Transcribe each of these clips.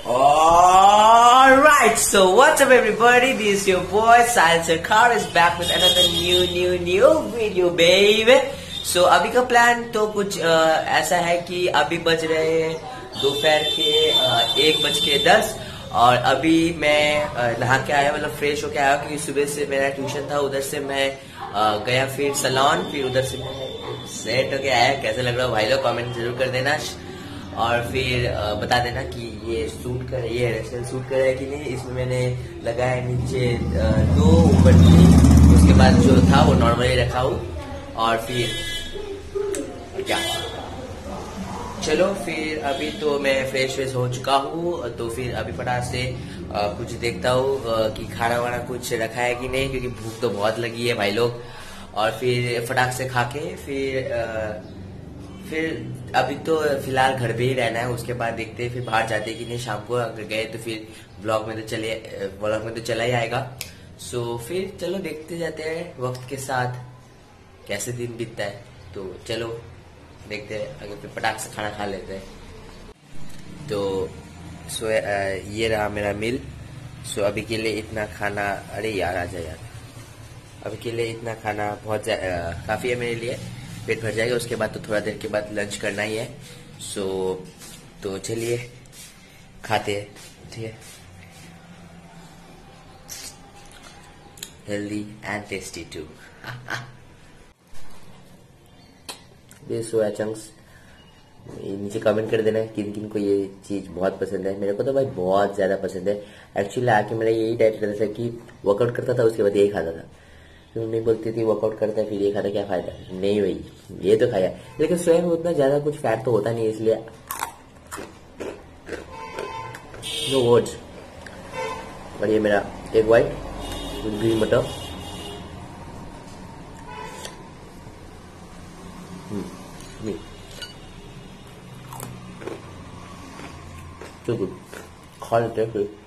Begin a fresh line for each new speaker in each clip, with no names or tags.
Alright, so what's up everybody, this is your boy Sahil Sarkar is back with another new video baby. So अभी का plan तो कुछ ऐसा है कि अभी बज रहे हैं दोपहर के 1:10 और अभी मैं नहा के आया, मतलब फ्रेश होके आया क्योंकि सुबह से मेरा ट्यूशन था। उधर से मैं गया फिर सैलून, फिर उधर से मैं सेट होके आया। कैसा लग रहा है भाई लोग कमेंट जरूर कर देना और फिर बता देना कि ये सूट कर, ये हेयर स्टाइल सूट कर रहा है कि नहीं। इसमें मैंने लगाया नीचे 2 ऊपर 3, उसके बाद जो था वो नॉर्मली रखा हूँ और फिर क्या चलो फिर अभी तो मैं फ्रेश हो चुका हूँ, तो फिर अभी फटाक से कुछ देखता हूँ कि खाना वाना कुछ रखा है कि नहीं, क्योंकि भूख तो बहुत लगी है भाई लोग। और फिर फटाक से खा के फिर अभी तो फिलहाल घर पे ही रहना है। उसके बाद देखते हैं फिर बाहर जाते हैं कि नहीं। शाम को अगर गए तो फिर ब्लॉग में तो चला ही आएगा। सो फिर चलो देखते जाते हैं वक्त के साथ कैसे दिन बीतता है। तो चलो देखते हैं, अगर फिर पटाख से खाना खा लेते हैं। तो ये रहा मेरा मील। सो अभी के लिए इतना खाना, अरे यार आजा यार, अभी के लिए इतना खाना बहुत काफी है मेरे लिए, पेट भर जाएगा। उसके बाद तो थोड़ा देर के बाद लंच करना ही है। तो चलिए खाते हैं, ठीक है। Healthy and tasty too. ये सोया चंक्स, नीचे कमेंट कर देना किन किन को ये चीज बहुत पसंद है। मेरे को तो भाई बहुत ज्यादा पसंद है। एक्चुअली आके मेरा यही डाइट रहता था कि वर्कआउट करता था, उसके बाद यही खाता था। मम्मी बोलती थी वर्कआउट करता है फिर ये खाता, क्या फायदा। नहीं भाई ये तो खाया, लेकिन सोया में उतना ज्यादा कुछ फैट तो होता नहीं, इसलिए नो वर्ड्स। और ये मेरा एग वाइट विद ग्रीन मटर, तो गुड, खा लेते हैं फिर।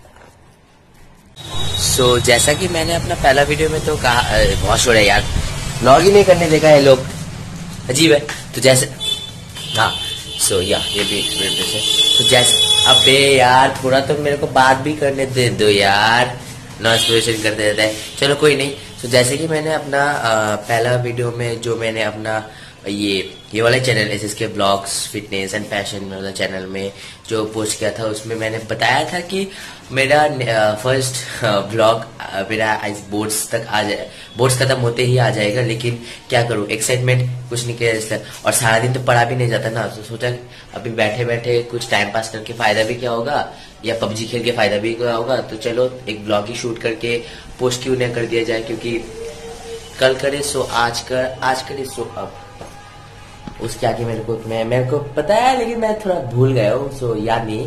तो जैसा कि मैंने अपना पहला वीडियो में तो कहा, बहुत शोर है यार, व्लॉग ही नहीं करने देगा है लोग, अजीब है। तो जैसे हाँ, ये भी है। तो जैसे अबे यार थोड़ा तो मेरे को बात भी करने दे दो यार, नॉइस करते रहता है। चलो कोई नहीं। तो जैसे कि मैंने अपना पहला वीडियो में जो मैंने अपना ये वाला channel SSK blogs fitness and fashion वाला चैनल में जो पोस्ट किया था, उसमें मैंने बताया था कि मेरा फर्स्ट ब्लॉग मेरा बोर्ड्स तक आ जाए, बोर्ड्स खत्म होते ही आ जाएगा। लेकिन क्या करूं, एक्साइटमेंट कुछ नहीं किया इसलिए, और सारा दिन तो पढ़ा भी नहीं जाता ना। तो सोचा अभी बैठे बैठे कुछ टाइम पास करके फायदा भी क्या होगा, या पबजी खेल के फायदा भी क्या होगा। तो चलो एक ब्लॉग ही शूट करके पोस्ट क्यों नहीं कर दिया जाए, क्योंकि कल करे सो आज करे सो अब। उसके आगे मेरे को पता है, लेकिन मैं थोड़ा भूल गया हूँ, सो याद नहीं।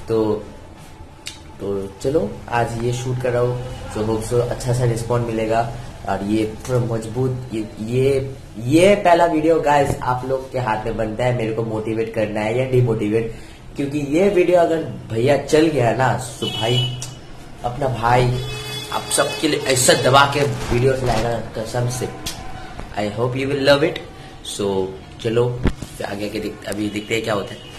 तो चलो आज ये शूट कर रहा हूँ, तो होप सो अच्छा सा रिस्पॉन्स मिलेगा। और ये थोड़ा मजबूत, ये पहला वीडियो गाइस आप लोग के हाथ में बनता है, मेरे को मोटिवेट करना है या डिमोटिवेट। क्योंकि ये वीडियो अगर भैया चल गया ना, तो भाई अपना भाई आप सबके लिए ऐसा दबा के वीडियो लाएगा कसम से। I hope you will love it. So चलो आगे के अभी देखते हैं क्या होता है।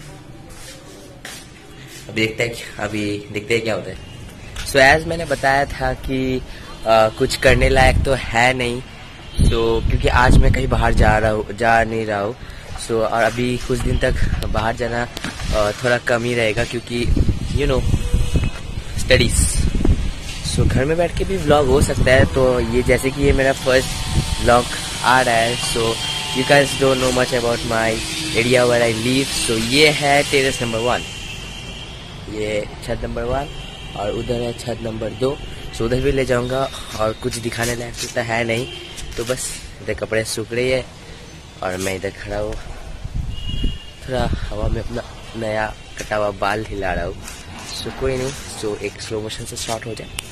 अभी देखते हैं क्या होता है। सो एज मैंने बताया था कि कुछ करने लायक तो है नहीं। क्योंकि आज मैं कहीं बाहर जा नहीं रहा हूँ। और अभी कुछ दिन तक बाहर जाना थोड़ा कम ही रहेगा, क्योंकि यू नो स्टडीज। घर में बैठ के भी व्लॉग हो सकता है। तो ये जैसे कि ये मेरा फर्स्ट व्लॉग आ रहा है। You guys don't know much about my area where I live. ये है टेरेस नंबर 1, ये छत नंबर 1, और उधर है छत नंबर 2। उधर भी ले जाऊंगा, और कुछ दिखाने लायक तो है नहीं। तो बस इधर कपड़े सूख रही है और मैं इधर खड़ा हूँ, थोड़ा हवा में अपना नया कटा हुआ बाल हिला रहा हूँ। कोई नहीं, एक स्लो मोशन से शॉट हो जाए।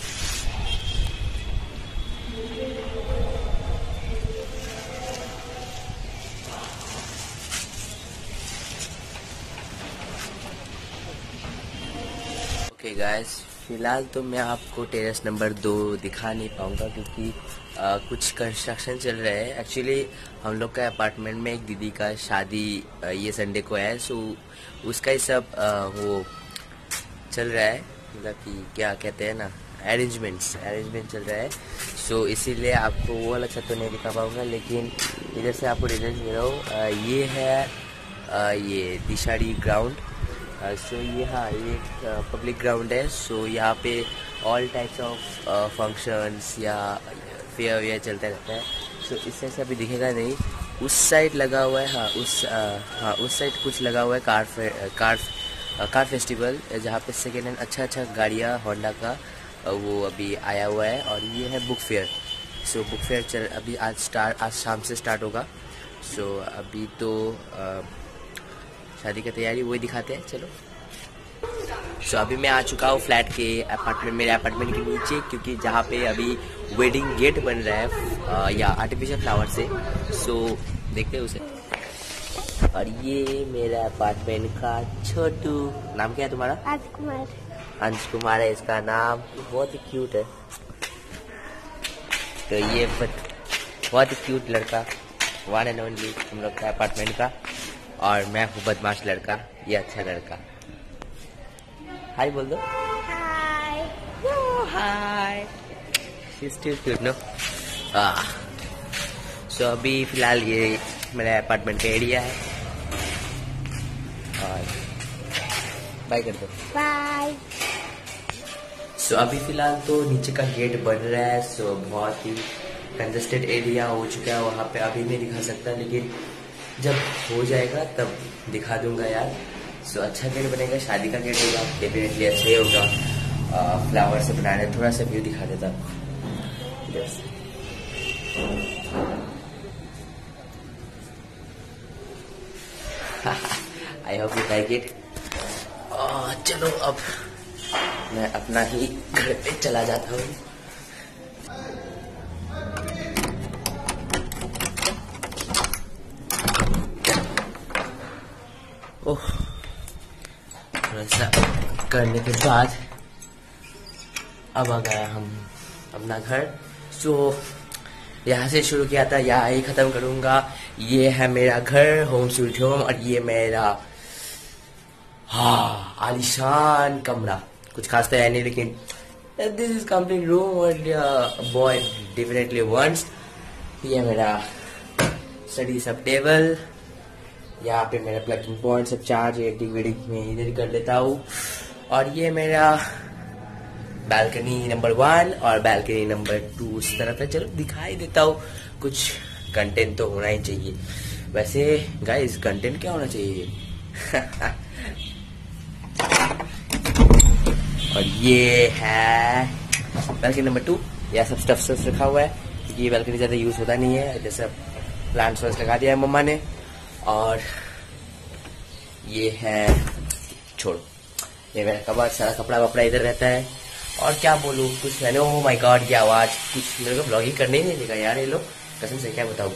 ओके गाइस, फिलहाल तो मैं आपको टेरेस नंबर 2 दिखा नहीं पाऊंगा, क्योंकि कुछ कंस्ट्रक्शन चल रहा है। एक्चुअली हम लोग का अपार्टमेंट में एक दीदी का शादी ये संडे को है। उसका ही सब वो चल रहा है, मतलब कि क्या कहते हैं ना, अरेंजमेंट चल रहा है। सो इसीलिए आपको वो वाला छत तो नहीं दिखा पाऊंगा, लेकिन इधर से आपको डिटेल्स दे रहा हूँ। ये है ये दिशाड़ी ग्राउंड। सो ये हाँ, ये पब्लिक ग्राउंड है। सो यहाँ पे ऑल टाइप्स ऑफ फंक्शंस या फेयर वेयर चलता रहता है। सो इस साइड से अभी दिखेगा नहीं, उस साइड लगा हुआ है। हाँ उस साइड कुछ लगा हुआ है कार फेस्टिवल, जहाँ पे सेकेंड हैंड अच्छा गाड़ियाँ होंडा का वो अभी आया हुआ है। और ये है book fair. So book fair अभी आज शाम से स्टार्ट होगा। सो अभी तो शादी की तैयारी वही दिखाते हैं, चलो। सो अभी मैं आ चुका हूँ फ्लैट के अपार्टमेंट, मेरे अपार्टमेंट के नीचे, क्योंकि जहाँ पे अभी वेडिंग गेट बन रहा है या आर्टिफिशियल फ्लावर से। सो देखते हैं उसे। और ये मेरा अपार्टमेंट का छोटू, नाम क्या है तुम्हारा? अंश कुमार है इसका नाम, बहुत ही क्यूट है। तो ये बहुत ही क्यूट लड़का, वन एंड ओनली हम लोग का अपार्टमेंट का। और मैं हूँ बदमाश लड़का, ये अच्छा लड़का। हाय बोल दो। Hi. Hi. She still cute no. So अभी फिलहाल ये मेरा अपार्टमेंट का एरिया है। और बाय कर दो। बाय। सो अभी फिलहाल तो नीचे का गेट बन रहा है। सो बहुत ही कंजेस्टेड एरिया हो चुका है वहाँ पे, अभी नहीं दिखा सकता, लेकिन जब हो जाएगा तब दिखा दूंगा यार। सो अच्छा गेट बनेगा, शादी का गेट होगा, डेफिनेटली अच्छा ही होगा। फ्लावर से बनाने, थोड़ा सा व्यू दिखा देता। Yes. I hope you like it. चलो अब मैं अपना ही घर पे चला जाता हूँ। ओह, थोड़ा सा करने के बाद अब आ गया हम अपना घर। सो यहाँ से शुरू किया था, यहाँ ही खत्म करूँगा। ये है मेरा घर, होम स्वीट होम। और ये मेरा आलीशान कमरा, कुछ खास तो है नहीं, लेकिन दिस इज कंप्लीट रूम और बॉय डेफिनेटली वांट्स। ये मेरा स्टडी सब टेबल, यहाँ पे मेरा प्लगिंग पॉइंट सब चार्ज एडिटिंग वेडिंग में इधर कर लेता हूँ। और ये मेरा बालकनी नंबर 1 और बालकनी नंबर 2 उस तरफ है। चलो दिखाई देता हूँ, कुछ कंटेंट तो होना ही चाहिए। वैसे गाइस कंटेंट क्या होना चाहिए? और ये है बालकनी नंबर 2। यह सब स्टफ रखा हुआ है, क्योंकि ये बालकनी ज्यादा यूज होता नहीं है। जैसे प्लांट्स लगा दिया है मम्मा ने। और ये है, छोड़ो, ये मेरा कबाड़, सारा कपड़ा वपड़ा इधर रहता है। और क्या बोलूँ, कुछ मैंने, ओह माय गॉड की आवाज, कुछ मेरे को ब्लॉगिंग करने ही नहीं देगा यार ये लोग, कसम से क्या बताऊँ।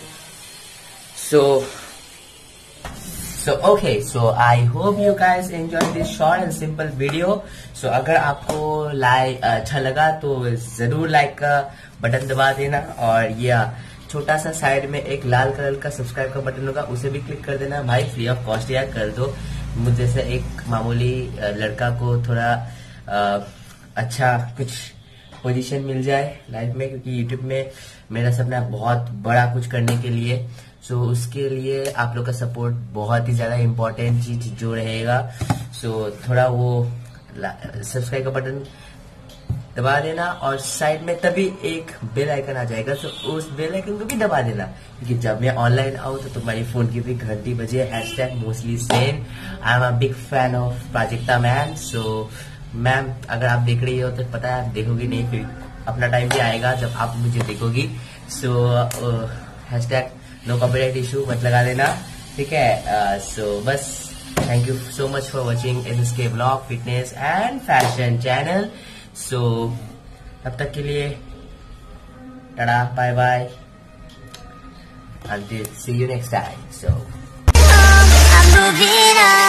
So okay, so I hope you guys enjoyed this short and simple video. So अगर आपको अच्छा लगा तो जरूर लाइक का बटन दबा देना। और ये छोटा सा साइड में एक लाल कलर का सब्सक्राइब का बटन होगा, उसे भी क्लिक कर देना भाई, फ्री ऑफ कॉस्ट यार, कर दो। मुझ जैसे एक मामूली लड़का को थोड़ा अच्छा कुछ पोजीशन मिल जाए लाइफ में, क्योंकि यूट्यूब में मेरा सपना है बहुत बड़ा कुछ करने के लिए। सो उसके लिए आप लोग का सपोर्ट बहुत ही ज्यादा इम्पोर्टेंट चीज जो रहेगा। सो थोड़ा वो सब्सक्राइब का बटन दबा देना, और साइड में तभी एक बेल आइकन आ जाएगा। सो उस बेल आइकन को भी दबा देना, क्योंकि जब मैं ऑनलाइन आऊँ तो तुम्हारी फोन की भी घंटी बजे। #mostlyzen। I am a big fan of Prajakta ma'am. So ma'am अगर आप देख रही हो तो पता है, आप देखोगी नहीं, फिर अपना टाइम भी आएगा जब आप मुझे देखोगी। सो #नो कॉपीराइट इशू मत लगा देना, ठीक है। सो बस thank you so much for watching SSK vlog fitness and fashion channel. So तब तक के लिए tata, bye bye, until see you next time. So I'm moving on.